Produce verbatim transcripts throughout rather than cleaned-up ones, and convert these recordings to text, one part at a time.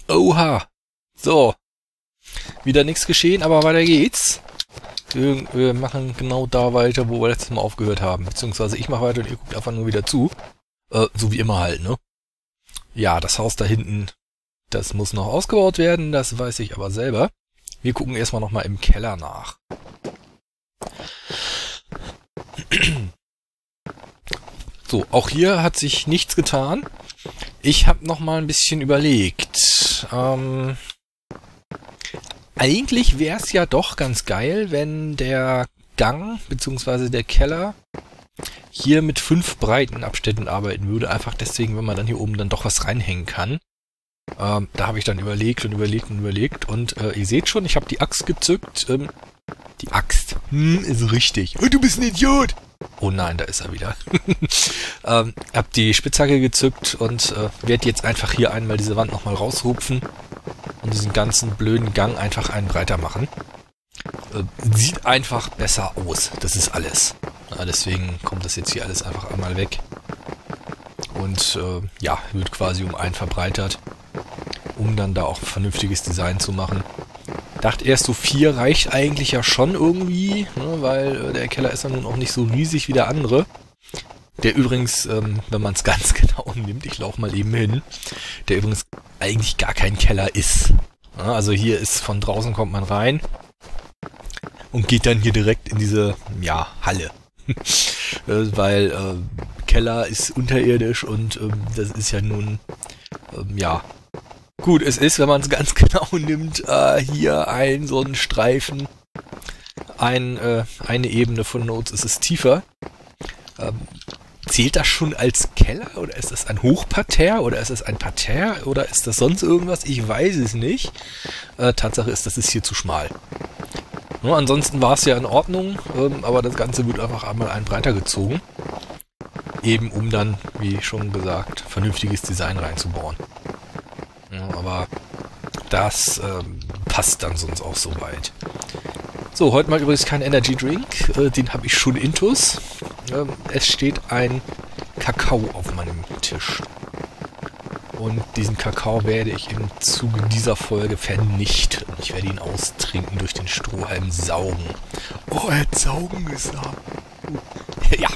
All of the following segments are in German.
Oha. So. Wieder nichts geschehen, aber weiter geht's. Wir, wir machen genau da weiter, wo wir letztes Mal aufgehört haben. Beziehungsweise ich mache weiter und ihr guckt einfach nur wieder zu. Äh, so wie immer halt, ne? Ja, das Haus da hinten, das muss noch ausgebaut werden, das weiß ich aber selber. Wir gucken erstmal nochmal im Keller nach. So, auch hier hat sich nichts getan. Ich habe nochmal ein bisschen überlegt. Ähm, eigentlich wäre es ja doch ganz geil, wenn der Gang bzw. der Keller hier mit fünf breiten Abständen arbeiten würde. Einfach deswegen, wenn man dann hier oben dann doch was reinhängen kann. Ähm, da habe ich dann überlegt und überlegt und überlegt. Und äh, ihr seht schon, ich habe die Axt gezückt. Ähm, die Axt. Hm, ist richtig. Und du bist ein Idiot. Oh nein, da ist er wieder. ähm, hab die Spitzhacke gezückt und äh, werde jetzt einfach hier einmal diese Wand nochmal rausrupfen und diesen ganzen blöden Gang einfach einen breiter machen. Äh, sieht einfach besser aus. Das ist alles. Ja, deswegen kommt das jetzt hier alles einfach einmal weg. Und äh, ja, wird quasi um einen verbreitert, um dann da auch ein vernünftiges Design zu machen. Dachte erst, so vier reicht eigentlich ja schon irgendwie, ne, weil äh, der Keller ist ja nun auch nicht so riesig wie der andere. Der übrigens, ähm, wenn man es ganz genau nimmt, ich laufe mal eben hin, der übrigens eigentlich gar kein Keller ist. Ja, also hier ist, von draußen kommt man rein und geht dann hier direkt in diese, ja, Halle. äh, weil äh, Keller ist unterirdisch und ähm, das ist ja nun, ähm, ja... Gut, es ist, wenn man es ganz genau nimmt, äh, hier ein so ein Streifen, ein, äh, eine Ebene von Notes ist es tiefer. Ähm, zählt das schon als Keller oder ist das ein Hochparterre oder ist das ein Parterre oder ist das sonst irgendwas? Ich weiß es nicht. Äh, Tatsache ist, das ist hier zu schmal. Ja, ansonsten war es ja in Ordnung, ähm, aber das Ganze wird einfach einmal ein breiter gezogen. Eben um dann, wie schon gesagt, vernünftiges Design reinzubauen. Ja, aber das ähm, passt dann sonst auch soweit. So, heute mal übrigens kein Energy Drink. Äh, den habe ich schon intus. Ähm, es steht ein Kakao auf meinem Tisch. Und diesen Kakao werde ich im Zuge dieser Folge vernichten. Ich werde ihn austrinken, durch den Strohhalm saugen. Oh, er hat saugen gesagt. Ja.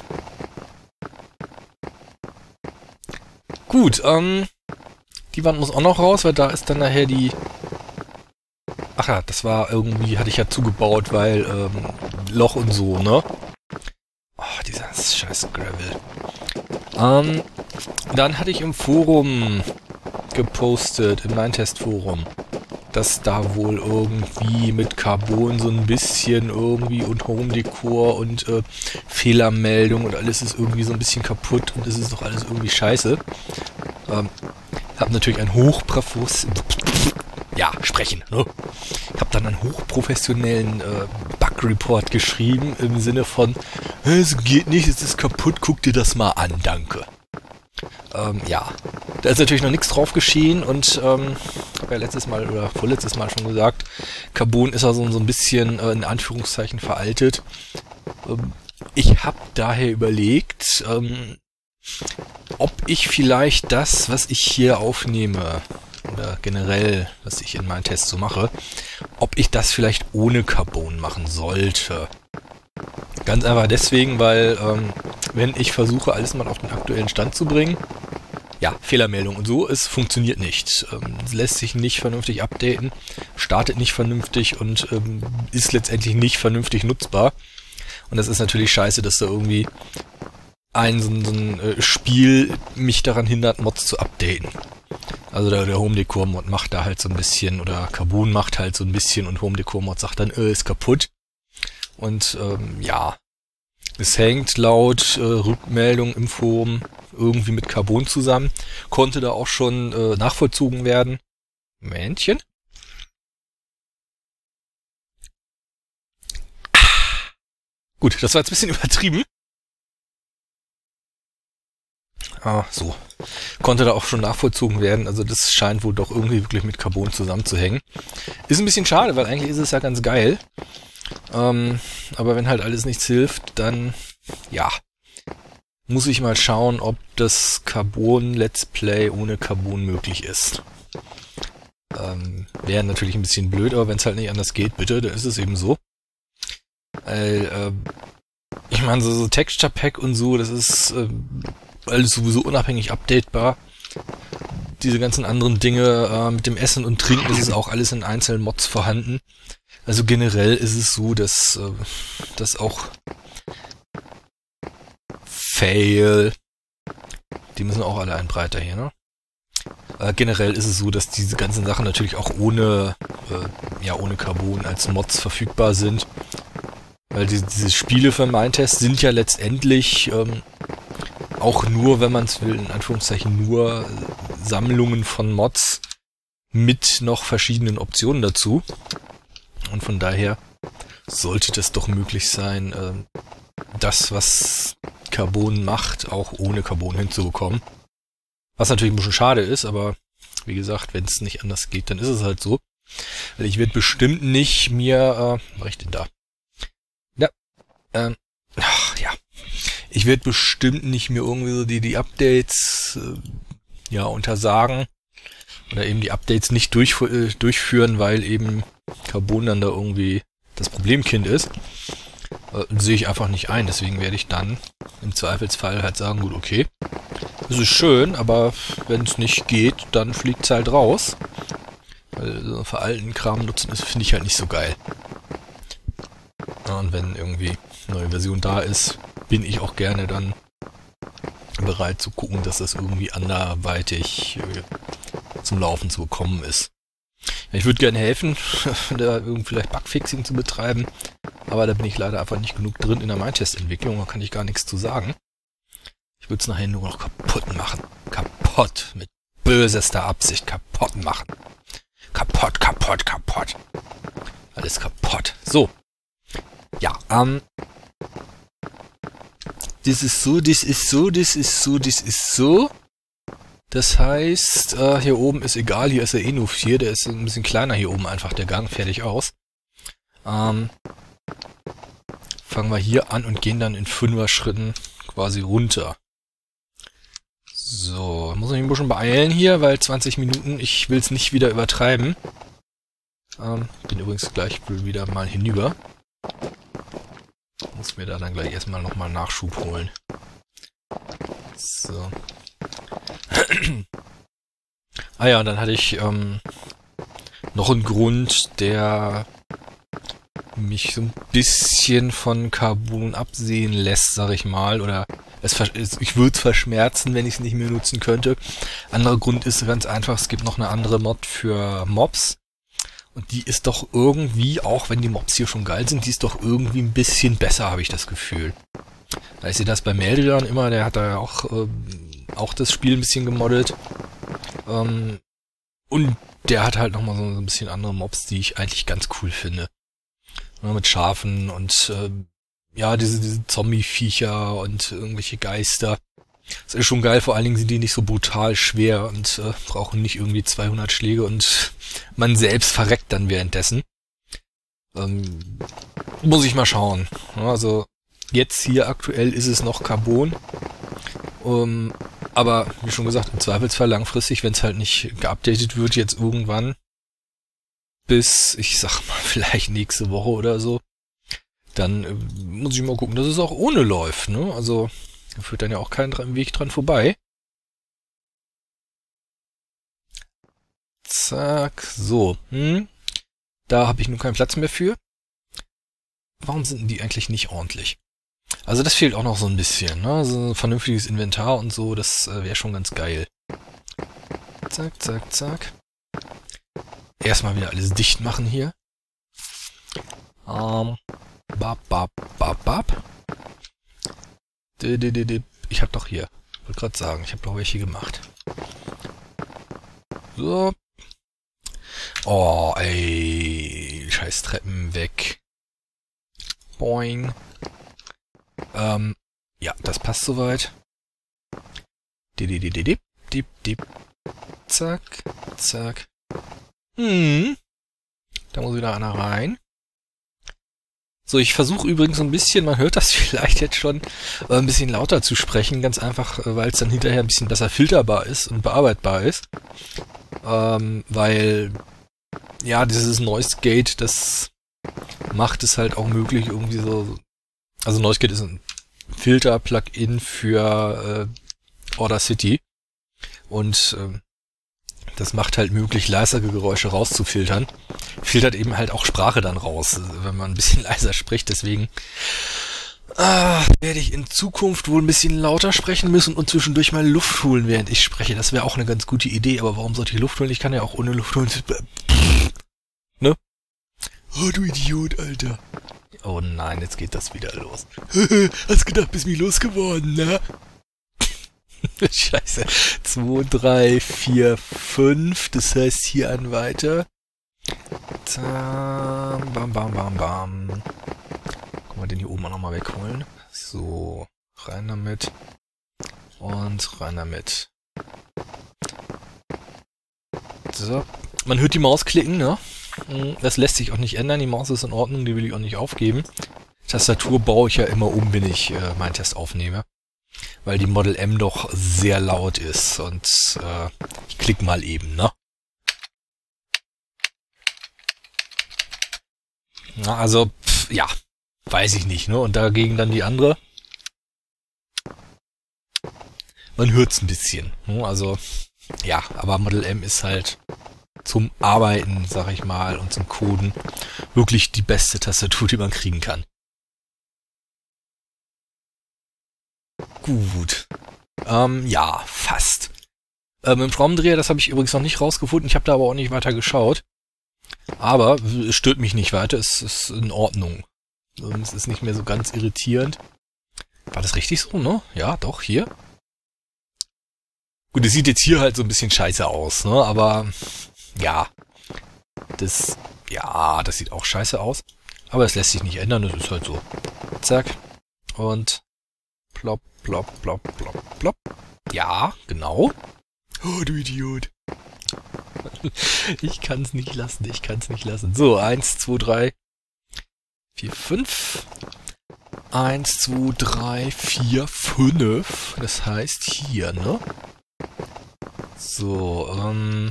Gut, ähm... die Wand muss auch noch raus, weil da ist dann nachher die... Ach ja, das war irgendwie, hatte ich ja zugebaut, weil ähm, Loch und so, ne? Oh, dieser scheiß Gravel. Ähm, dann hatte ich im Forum gepostet, in meinem Testforum, dass da wohl irgendwie mit Carbon so ein bisschen irgendwie und Home Decor und äh, Fehlermeldung und alles ist irgendwie so ein bisschen kaputt und es ist doch alles irgendwie scheiße. Ähm, hab natürlich einen Hochprofus... Ja, sprechen, ne? Ich hab dann einen hochprofessionellen äh, Bug-Report geschrieben, im Sinne von, es geht nicht, es ist kaputt, guck dir das mal an, danke. Ähm, ja. Da ist natürlich noch nichts drauf geschehen und, ähm, hab ja letztes Mal oder vorletztes Mal schon gesagt, Carbon ist ja so, so ein bisschen, äh, in Anführungszeichen, veraltet. Ähm, ich hab daher überlegt, ähm, ob ich vielleicht das, was ich hier aufnehme, oder generell, was ich in meinen Tests so mache, ob ich das vielleicht ohne Carbon machen sollte. Ganz einfach deswegen, weil ähm, wenn ich versuche, alles mal auf den aktuellen Stand zu bringen, ja, Fehlermeldung und so, es funktioniert nicht. Ähm, es lässt sich nicht vernünftig updaten, startet nicht vernünftig und ähm, ist letztendlich nicht vernünftig nutzbar. Und das ist natürlich scheiße, dass da irgendwie ein so ein, so ein äh, Spiel mich daran hindert, Mods zu updaten. Also der, der Home Decor Mod macht da halt so ein bisschen, oder Carbon macht halt so ein bisschen und Home Decor Mod sagt dann, äh, ist kaputt. Und ähm, ja, es hängt laut äh, Rückmeldung im Forum irgendwie mit Carbon zusammen. Konnte da auch schon äh, nachvollzogen werden. Männchen. Ah. Gut, das war jetzt ein bisschen übertrieben. Ah, so. Konnte da auch schon nachvollzogen werden. Also das scheint wohl doch irgendwie wirklich mit Carbon zusammenzuhängen. Ist ein bisschen schade, weil eigentlich ist es ja ganz geil. Ähm, aber wenn halt alles nichts hilft, dann, ja, muss ich mal schauen, ob das Carbon Let's Play ohne Carbon möglich ist. Ähm, wäre natürlich ein bisschen blöd, aber wenn es halt nicht anders geht, bitte, dann ist es eben so. Weil, ähm, ich meine, so, so Texture Pack und so, das ist ähm, alles sowieso unabhängig updatebar. Diese ganzen anderen Dinge äh, mit dem Essen und Trinken, das ist auch alles in einzelnen Mods vorhanden. Also generell ist es so, dass, äh, dass auch Fail, die müssen auch alle ein breiter hier, ne? Äh, generell ist es so, dass diese ganzen Sachen natürlich auch ohne, äh, ja, ohne Carbon als Mods verfügbar sind. Weil die, diese Spiele für Mindtest sind ja letztendlich ähm, auch nur, wenn man es will, in Anführungszeichen nur Sammlungen von Mods mit noch verschiedenen Optionen dazu. Und von daher sollte das doch möglich sein, äh, das, was Carbon macht, auch ohne Carbon hinzubekommen. Was natürlich ein bisschen schade ist, aber wie gesagt, wenn es nicht anders geht, dann ist es halt so. Weil ich werde bestimmt nicht mir, äh, was mache ich denn da? Ja, ähm, ach, ja. Ich werde bestimmt nicht mir irgendwie so die, die Updates, äh, ja, untersagen. Oder eben die Updates nicht durch, äh, durchführen, weil eben Carbon dann da irgendwie das Problemkind ist. Äh, sehe ich einfach nicht ein. Deswegen werde ich dann im Zweifelsfall halt sagen, gut, okay, es ist schön, aber wenn es nicht geht, dann fliegt es halt raus. Weil so veralteten Kram nutzen, das finde ich halt nicht so geil. Ja, und wenn irgendwie eine neue Version da ist, bin ich auch gerne dann bereit zu gucken, dass das irgendwie anderweitig äh, zum Laufen zu bekommen ist. Ja, ich würde gerne helfen, da irgendwie vielleicht Bugfixing zu betreiben, aber da bin ich leider einfach nicht genug drin in der Mindtest-Entwicklung, da kann ich gar nichts zu sagen. Ich würde es nachher nur noch kaputt machen. Kaputt. Mit bösester Absicht kaputt machen. Kaputt, kaputt, kaputt. Alles kaputt. So. Ja, ähm. Das ist so, das ist so, das ist so, das ist so. Das heißt, äh, hier oben ist egal, hier ist er eh nur vier, der ist ein bisschen kleiner hier oben einfach, der Gang, fertig aus. Ähm. Fangen wir hier an und gehen dann in Fünfer-Schritten quasi runter. So, muss ich mich ein bisschen beeilen hier, weil zwanzig Minuten, ich will es nicht wieder übertreiben. Ähm, bin übrigens gleich wieder mal hinüber. Muss mir da dann gleich erstmal nochmal Nachschub holen. So. Ah ja, und dann hatte ich ähm, noch einen Grund, der mich so ein bisschen von Carbon absehen lässt, sag ich mal, oder es, ich würde es verschmerzen, wenn ich es nicht mehr nutzen könnte. Anderer Grund ist ganz einfach, es gibt noch eine andere Mod für Mobs und die ist doch irgendwie, auch wenn die Mobs hier schon geil sind, die ist doch irgendwie ein bisschen besser, habe ich das Gefühl. Da ist ja das bei Meldrian immer, der hat da ja auch, ähm, auch das Spiel ein bisschen gemoddet. Ähm, und der hat halt nochmal so ein bisschen andere Mobs, die ich eigentlich ganz cool finde. Mit Schafen und äh, ja, diese, diese Zombie-Viecher und irgendwelche Geister. Das ist schon geil, vor allen Dingen sind die nicht so brutal schwer und äh, brauchen nicht irgendwie zweihundert Schläge und man selbst verreckt dann währenddessen. Ähm, muss ich mal schauen. Also jetzt hier aktuell ist es noch Carbon. Um, aber wie schon gesagt, im Zweifelsfall langfristig, wenn es halt nicht geupdatet wird, jetzt irgendwann bis, ich sag mal, vielleicht nächste Woche oder so, dann äh, muss ich mal gucken, dass es auch ohne läuft, ne? Also, da führt dann ja auch kein Weg dran vorbei. Zack, so. Hm. Da habe ich nun keinen Platz mehr für. Warum sind die eigentlich nicht ordentlich? Also das fehlt auch noch so ein bisschen, ne? Also ein vernünftiges Inventar und so, das äh, wäre schon ganz geil. Zack, zack, zack. Erstmal wieder alles dicht machen hier. Ähm. Bap, bap, bap, bap. Ich hab doch hier. Ich wollte gerade sagen, ich habe doch welche gemacht. So. Oh, ey. Scheiß Treppen weg. Boing. Ähm. Ja, das passt soweit. Dip, dip, dip. Zack, zack. Hm. Da muss wieder einer rein. So, ich versuche übrigens so ein bisschen, man hört das vielleicht jetzt schon, äh, ein bisschen lauter zu sprechen, ganz einfach, äh, weil es dann hinterher ein bisschen besser filterbar ist und bearbeitbar ist. Ähm, weil ja, dieses Noise Gate, das macht es halt auch möglich, irgendwie so... Also Noise Gate ist ein Filter-Plugin für äh, Audacity. Und äh, das macht halt möglich, leisere Geräusche rauszufiltern. Filtert eben halt auch Sprache dann raus, wenn man ein bisschen leiser spricht. Deswegen ah, werde ich in Zukunft wohl ein bisschen lauter sprechen müssen und zwischendurch mal Luft holen, während ich spreche. Das wäre auch eine ganz gute Idee. Aber warum sollte ich Luft holen? Ich kann ja auch ohne Luft holen. Ne? Oh, du Idiot, Alter. Oh nein, jetzt geht das wieder los. Hast gedacht, bist mich losgeworden, ne? Scheiße. zwei, drei, vier, fünf. Das heißt hier an weiter. Bam, bam, bam, bam. Guck mal, den hier oben auch nochmal wegholen. So, rein damit. Und rein damit. So. Man hört die Maus klicken, ne? Das lässt sich auch nicht ändern. Die Maus ist in Ordnung, die will ich auch nicht aufgeben. Tastatur baue ich ja immer um, wenn ich äh, meinen Test aufnehme. Weil die Model M doch sehr laut ist. Und äh, ich klicke mal eben, ne? Na, also, pff, ja, weiß ich nicht, ne? Und dagegen dann die andere. Man hört's ein bisschen. Ne? Also, ja, aber Model M ist halt zum Arbeiten, sag ich mal, und zum Coden wirklich die beste Tastatur, die man kriegen kann. Gut. Ähm, ja, fast. Ähm, im Schraubendreher, das habe ich übrigens noch nicht rausgefunden. Ich habe da aber auch nicht weiter geschaut. Aber es stört mich nicht weiter. Es ist in Ordnung. Es ist nicht mehr so ganz irritierend. War das richtig so, ne? Ja, doch, hier. Gut, es sieht jetzt hier halt so ein bisschen scheiße aus, ne? Aber ja, das, ja, das sieht auch scheiße aus. Aber es lässt sich nicht ändern, das ist halt so. Zack. Und plopp, plopp, plopp, plopp, plopp. Ja, genau. Oh, du Idiot. Ich kann's nicht lassen, ich kann's nicht lassen. So, eins, zwei, drei, vier, fünf. eins, zwei, drei, vier, fünf. Das heißt hier, ne? So, ähm...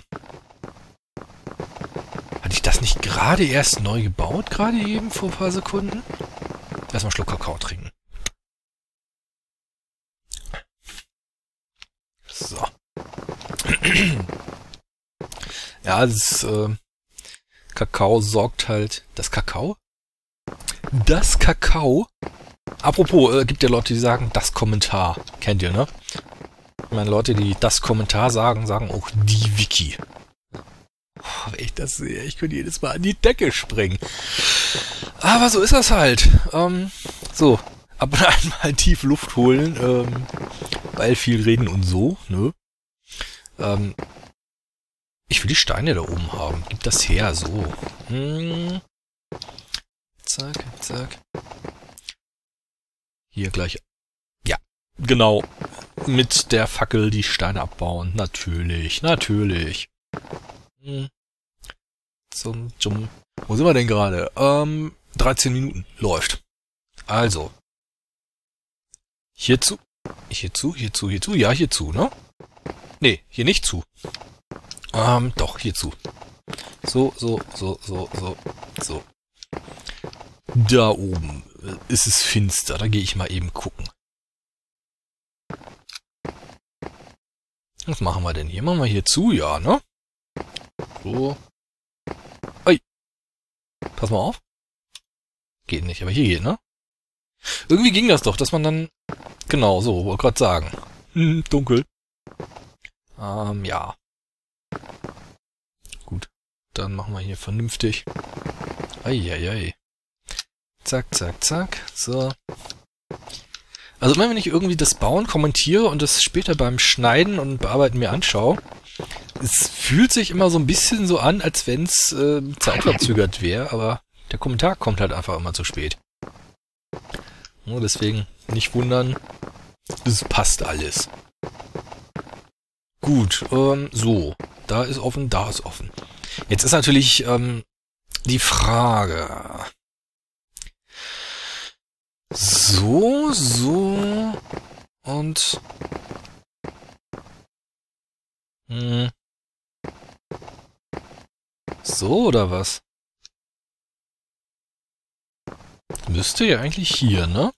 Hatte ich das nicht gerade erst neu gebaut, gerade eben vor ein paar Sekunden? Erstmal einen Schluck Kakao trinken. So. Ja, das äh, Kakao sorgt halt... Das Kakao? Das Kakao? Apropos, äh, gibt ja Leute, die sagen, das Kommentar. Kennt ihr, ne? Ich meine, Leute, die das Kommentar sagen, sagen auch die Wiki. Oh, wenn ich das sehe, ich könnte jedes Mal an die Decke springen. Aber so ist das halt. Ähm, so, ab und an mal tief Luft holen, ähm, weil viel reden und so, ne? Ähm, ich will die Steine da oben haben. Gib das her, so. Hm. Zack, zack. Hier gleich. Ja, genau. Mit der Fackel die Steine abbauen. Natürlich, natürlich. Hm. Zum, zum. Wo sind wir denn gerade? Ähm, dreizehn Minuten. Läuft. Also. Hierzu. Hierzu, hierzu, hierzu. Ja, hierzu, ne? Nee, hier nicht zu. Ähm, doch, hierzu. So, so, so, so, so, so. Da oben ist es finster. Da gehe ich mal eben gucken. Was machen wir denn hier? Machen wir hier zu, ja, ne? So. Ui. Pass mal auf. Geht nicht, aber hier geht, ne? Irgendwie ging das doch, dass man dann... Genau, so, wollte gerade sagen. Hm, dunkel. Ähm, ja. Gut. Dann machen wir hier vernünftig. Eieiei. Zack, zack, zack. So. Also immer wenn ich irgendwie das Bauen kommentiere und das später beim Schneiden und Bearbeiten mir anschaue, es fühlt sich immer so ein bisschen so an, als wenn es äh, zeitverzögert wäre, aber der Kommentar kommt halt einfach immer zu spät. Ja, deswegen nicht wundern, es passt alles. Gut, ähm, so. Da ist offen, da ist offen. Jetzt ist natürlich ähm, die Frage... So, so und hm. So oder was? Müsste ja eigentlich hier, ne?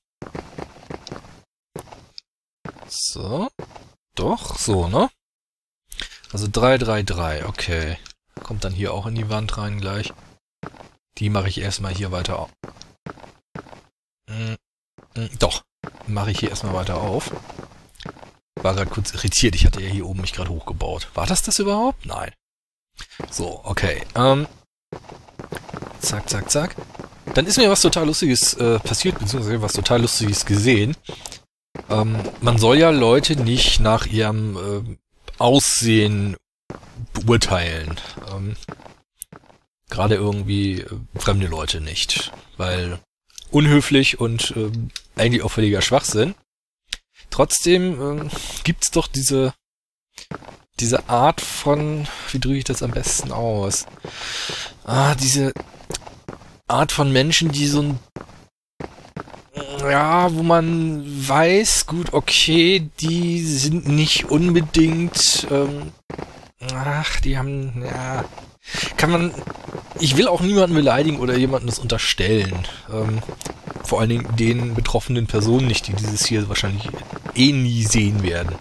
So. Doch, so, ne? Also drei, drei, drei, okay. Kommt dann hier auch in die Wand rein gleich. Die mache ich erstmal hier weiter auf. Hm, hm, doch, mache ich hier erstmal weiter auf. War gerade kurz irritiert, ich hatte ja hier oben mich gerade hochgebaut. War das das überhaupt? Nein. So, okay. Ähm, zack, zack, zack. Dann ist mir was total Lustiges äh, passiert, beziehungsweise was total Lustiges gesehen. Ähm, man soll ja Leute nicht nach ihrem äh, Aussehen beurteilen. Ähm, Gerade irgendwie äh, fremde Leute nicht. Weil unhöflich und äh, eigentlich auch völliger Schwachsinn. Trotzdem äh, gibt's doch diese diese Art von, wie drücke ich das am besten aus? Ah, diese Art von Menschen, die so ein, ja, wo man weiß, gut, okay, die sind nicht unbedingt, ähm, ach, die haben, ja, kann man, ich will auch niemanden beleidigen oder jemandem das unterstellen. Ähm, vor allen Dingen den betroffenen Personen nicht, die dieses hier wahrscheinlich eh nie sehen werden.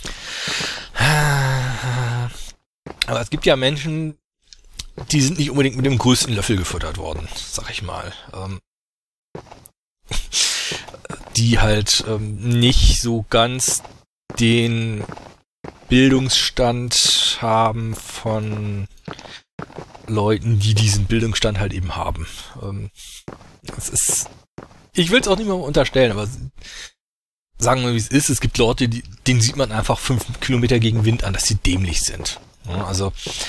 Aber es gibt ja Menschen, die sind nicht unbedingt mit dem größten Löffel gefüttert worden, sag ich mal. Ähm, die halt ähm, nicht so ganz den Bildungsstand haben von Leuten, die diesen Bildungsstand halt eben haben. Ähm, das ist, ich will es auch nicht mehr unterstellen, aber sagen wir, wie es ist. Es gibt Leute, die, denen sieht man einfach fünf Kilometer gegen Wind an, dass sie dämlich sind. Ja, also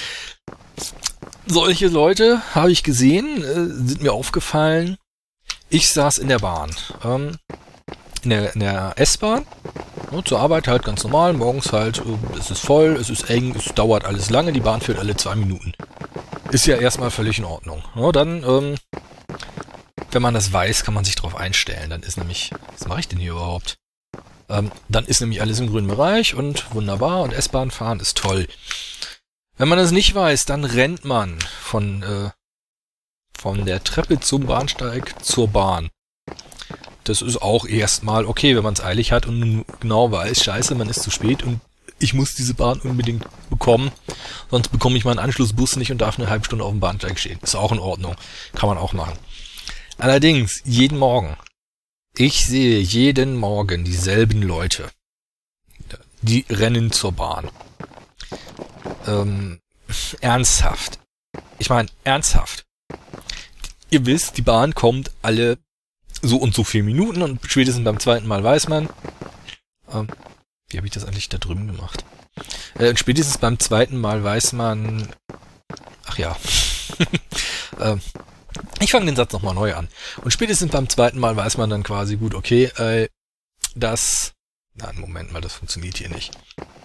solche Leute habe ich gesehen, äh, sind mir aufgefallen. Ich saß in der Bahn, ähm, in der, in der S-Bahn, ne, zur Arbeit halt ganz normal. Morgens halt, äh, es ist voll, es ist eng, es dauert alles lange, die Bahn fährt alle zwei Minuten. Ist ja erstmal völlig in Ordnung. Ja, dann, ähm, wenn man das weiß, kann man sich darauf einstellen. Dann ist nämlich, was mache ich denn hier überhaupt? Ähm, dann ist nämlich alles im grünen Bereich und wunderbar und S-Bahn fahren ist toll. Wenn man das nicht weiß, dann rennt man von, äh, von der Treppe zum Bahnsteig zur Bahn. Das ist auch erstmal okay, wenn man es eilig hat und genau weiß, scheiße, man ist zu spät und ich muss diese Bahn unbedingt bekommen, sonst bekomme ich meinen Anschlussbus nicht und darf eine halbe Stunde auf dem Bahnsteig stehen. Ist auch in Ordnung. Kann man auch machen. Allerdings, jeden Morgen. Ich sehe jeden Morgen dieselben Leute. Die rennen zur Bahn. Ähm, ernsthaft. Ich meine, ernsthaft. Ihr wisst, die Bahn kommt alle so und so viele Minuten und spätestens beim zweiten Mal weiß man, ähm, wie habe ich das eigentlich da drüben gemacht? Äh, und spätestens beim zweiten Mal weiß man, ach ja, ähm, ich fange den Satz nochmal neu an. Und spätestens beim zweiten Mal weiß man dann quasi, gut, okay, äh, das, nein, Moment mal, das funktioniert hier nicht.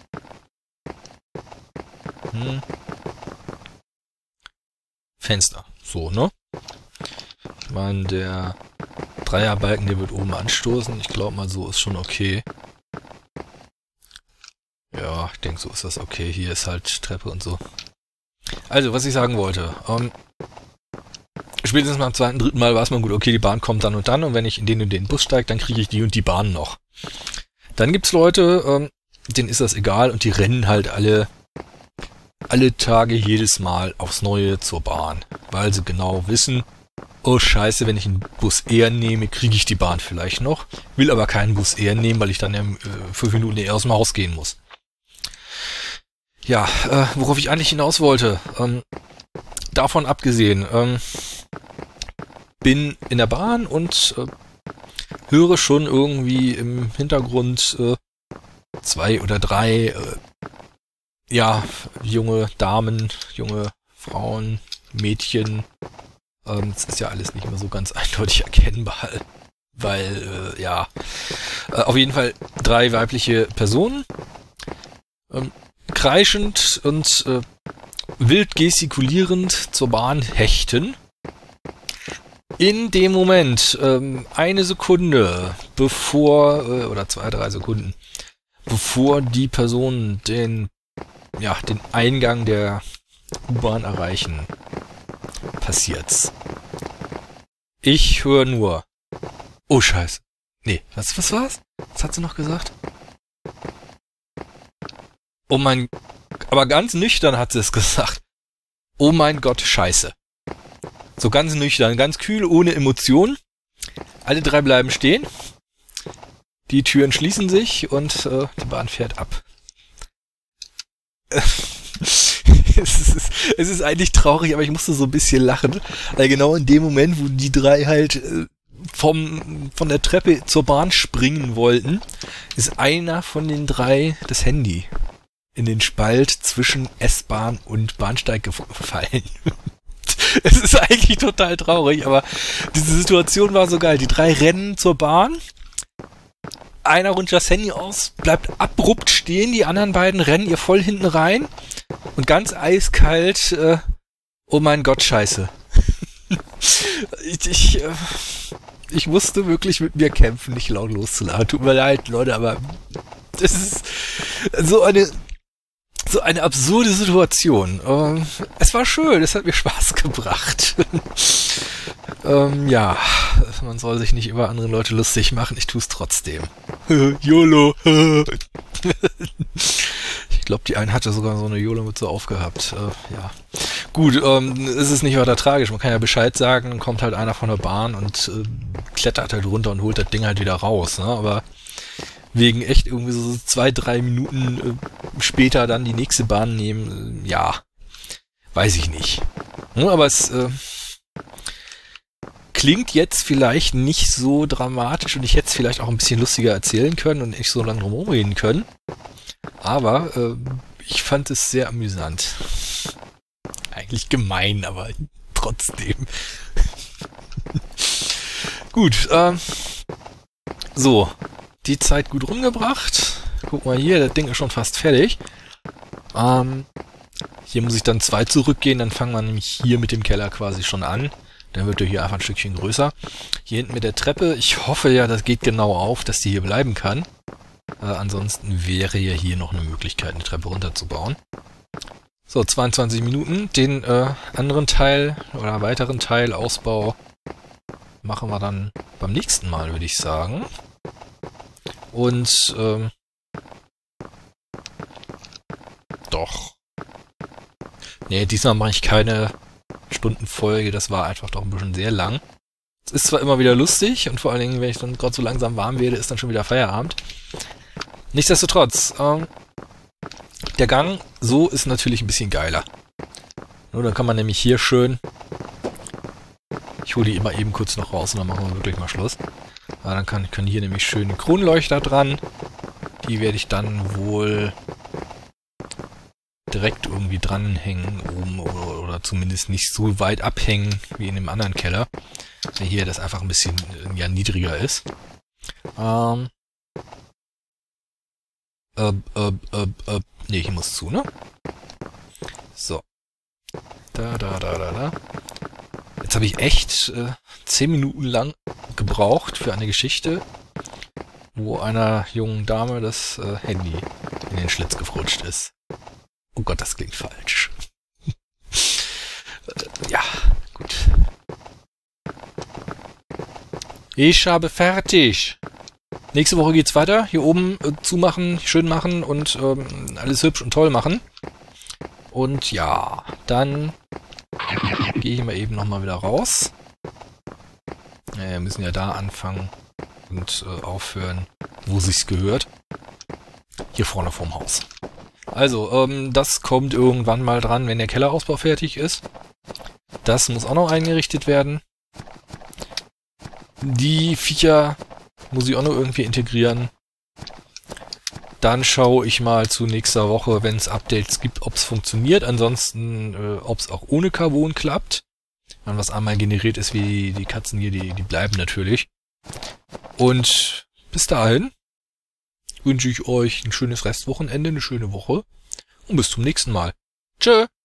Hm. Fenster, so, ne? Ich meine, der Dreierbalken, der wird oben anstoßen. Ich glaube mal, so ist schon okay. Ja, ich denke, so ist das okay. Hier ist halt Treppe und so. Also, was ich sagen wollte. Ähm, spätestens beim zweiten, dritten Mal weiß man gut, okay, die Bahn kommt dann und dann. Und wenn ich in den und den Bus steige, dann kriege ich die und die Bahn noch. Dann gibt's Leute, ähm, denen ist das egal und die rennen halt alle, alle Tage jedes Mal aufs Neue zur Bahn. Weil sie genau wissen, oh scheiße, wenn ich einen Bus eher nehme, kriege ich die Bahn vielleicht noch. Will aber keinen Bus eher nehmen, weil ich dann ja, äh, fünf Minuten eher aus dem Haus gehen muss. Ja, äh, worauf ich eigentlich hinaus wollte. Ähm, davon abgesehen, ähm, bin in der Bahn und äh, höre schon irgendwie im Hintergrund äh, zwei oder drei äh, ja, junge Damen, junge Frauen, Mädchen. Ähm, das ist ja alles nicht mehr so ganz eindeutig erkennbar, weil, äh, ja, äh, auf jeden Fall drei weibliche Personen, ähm, kreischend und äh, wild gestikulierend zur Bahn hechten. In dem Moment, ähm, eine Sekunde bevor, äh, oder zwei, drei Sekunden, bevor die Personen den, ja, den Eingang der U-Bahn erreichen, passiert's. Ich höre nur. Oh, Scheiße. Nee, was, was war's? Was hat sie noch gesagt? Oh mein... Aber ganz nüchtern hat sie es gesagt. Oh mein Gott, Scheiße. So ganz nüchtern, ganz kühl, ohne Emotionen. Alle drei bleiben stehen. Die Türen schließen sich und äh, die Bahn fährt ab. es, ist, es ist eigentlich traurig, aber ich musste so ein bisschen lachen. Weil genau in dem Moment, wo die drei halt äh, vom, von der Treppe zur Bahn springen wollten, ist einer von den drei das Handy in den Spalt zwischen S-Bahn und Bahnsteig gefallen. Es ist eigentlich total traurig, aber diese Situation war so geil. Die drei rennen zur Bahn, einer rutscht das Handy aus, bleibt abrupt stehen, die anderen beiden rennen ihr voll hinten rein und ganz eiskalt, äh, oh mein Gott, Scheiße. ich, ich, äh, ich musste wirklich mit mir kämpfen, nicht laut loszulachen. Tut mir leid, Leute, aber das ist so eine... So eine absurde Situation. Ähm, es war schön, es hat mir Spaß gebracht. ähm, ja, man soll sich nicht über andere Leute lustig machen, ich tue es trotzdem. YOLO. Ich glaube, die eine hatte sogar so eine YOLO-Mütze aufgehabt. Äh, ja. Gut, ähm, es ist nicht weiter tragisch, man kann ja Bescheid sagen, dann kommt halt einer von der Bahn und äh, klettert halt runter und holt das Ding halt wieder raus, ne? Aber wegen echt irgendwie so zwei, drei Minuten äh, später dann die nächste Bahn nehmen, äh, ja, weiß ich nicht. Ja, aber es äh, klingt jetzt vielleicht nicht so dramatisch und ich hätte es vielleicht auch ein bisschen lustiger erzählen können und nicht so lange drum reden können. Aber äh, ich fand es sehr amüsant. Eigentlich gemein, aber trotzdem. Gut, äh, so. Die Zeit gut rumgebracht. Guck mal hier, das Ding ist schon fast fertig. Ähm, hier muss ich dann zwei zurückgehen, dann fangen wir nämlich hier mit dem Keller quasi schon an. Dann wird er hier einfach ein Stückchen größer. Hier hinten mit der Treppe, ich hoffe ja, das geht genau auf, dass die hier bleiben kann. Äh, ansonsten wäre ja hier noch eine Möglichkeit, eine Treppe runterzubauen. So, zweiundzwanzig Minuten. Den äh, anderen Teil oder weiteren Teil, Ausbau, machen wir dann beim nächsten Mal, würde ich sagen. Und, ähm, doch. Nee, diesmal mache ich keine Stundenfolge, das war einfach doch ein bisschen sehr lang. Es ist zwar immer wieder lustig und vor allen Dingen, wenn ich dann gerade so langsam warm werde, ist dann schon wieder Feierabend. Nichtsdestotrotz, ähm, der Gang so ist natürlich ein bisschen geiler. Nur dann kann man nämlich hier schön, ich hole die immer eben kurz noch raus und dann machen wir wirklich mal Schluss. Aber dann kann, können hier nämlich schön Kronleuchter dran. Die werde ich dann wohl direkt irgendwie dranhängen oben oder, oder zumindest nicht so weit abhängen wie in dem anderen Keller. Weil hier das einfach ein bisschen ja, niedriger ist. Ähm. Äh, äh, äh, äh. Ne, ich muss zu, ne? So. Da, da, da, da, da. Jetzt habe ich echt äh, zehn Minuten lang gebraucht für eine Geschichte, wo einer jungen Dame das äh, Handy in den Schlitz gefrutscht ist. Oh Gott, das klingt falsch. äh, ja, gut. Ich habe fertig. Nächste Woche geht's weiter. Hier oben äh, zumachen, schön machen und ähm, alles hübsch und toll machen. Und ja, dann gehe ich mal eben nochmal wieder raus. Ja, wir müssen ja da anfangen und äh, aufhören, wo sich's gehört. Hier vorne vorm Haus. Also, ähm, das kommt irgendwann mal dran, wenn der Kellerausbau fertig ist. Das muss auch noch eingerichtet werden. Die Viecher muss ich auch noch irgendwie integrieren. Dann schaue ich mal zu nächster Woche, wenn es Updates gibt, ob es funktioniert. Ansonsten, äh, ob es auch ohne Carbon klappt. Wenn was einmal generiert ist, wie die, die Katzen hier, die, die bleiben natürlich. Und bis dahin wünsche ich euch ein schönes Restwochenende, eine schöne Woche. Und bis zum nächsten Mal. Tschö!